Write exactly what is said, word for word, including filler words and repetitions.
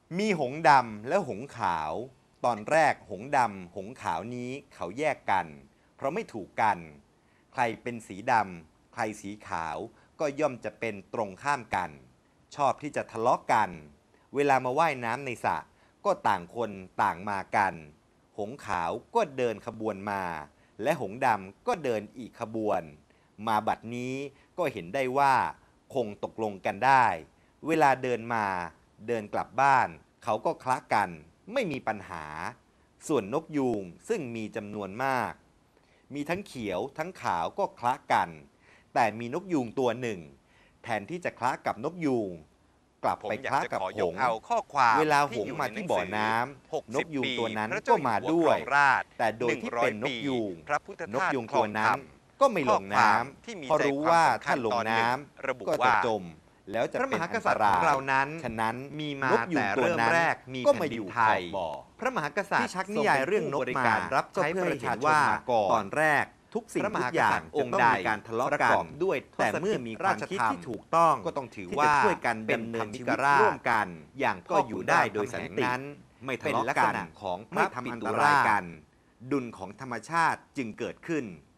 มีหงส์ดำและหงส์ขาว ตอนแรกหงส์ดำหงส์ขาวนี้เขาแยกกัน เพราะไม่ถูกกัน ใครเป็นสีดำใครสีขาวก็ย่อมจะเป็นตรงข้ามกัน ชอบที่จะทะเลาะกัน เวลามาว่ายน้ำในสระก็ต่างคนต่างมากัน หงส์ขาวก็เดินขบวนมา และหงส์ดำก็เดินอีกขบวน มาบัดนี้ก็เห็นได้ว่าคงตกลงกันได้ เวลาเดินมาเดินกลับบ้านเขาก็คละกันไม่มีปัญหา ส่วนนกยูงซึ่งมีจำนวนมาก มีทั้งเขียวทั้งขาวก็คละกัน แต่มีนกยูงตัวหนึ่งแทนที่จะคละกับนกยูงกลับไปคละกับหงส์เวลาหงส์มาที่บ่อน้ำนกยูงตัวนั้นก็มาด้วยแต่โดยที่เป็นนกยูงนกยูงตัวนั้นก็ไม่ลงน้ำเพราะรู้ว่าถ้าลงน้ำก็จะจมแล้วจะเป็นอันตรายเรานั้นฉะนั้นมีมาแต่เริ่มแรกก็มาอยู่ไทยพระมหากษัตริย์ที่ชักนิยายเรื่องนกมารับใช้ประชาชนมาก่อนตอนแรกทุกสิ่งทุกอย่างองค์ใดการทะเลาะกันด้วยแต่เมื่อมีความคิดที่ถูกต้องก็ต้องถือว่าช่วยกันดำเนินชีวิตร่วมกันอย่างก็อยู่ได้โดยสันติไม่ทะเลาะกันของไม่ทำอันตรายกันดุลของธรรมชาติจึงเกิดขึ้น